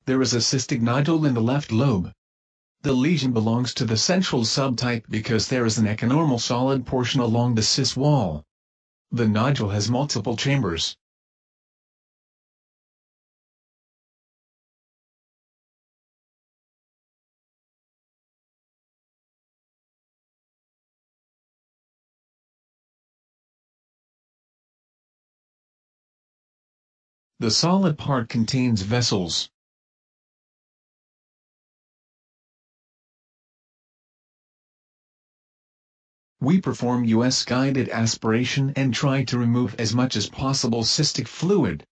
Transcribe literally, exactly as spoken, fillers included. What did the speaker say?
There is a cystic nodule in the left lobe. The lesion belongs to the central subtype because there is an echonormal solid portion along the cyst wall. The nodule has multiple chambers. The solid part contains vessels. We perform U S guided aspiration and try to remove as much as possible cystic fluid.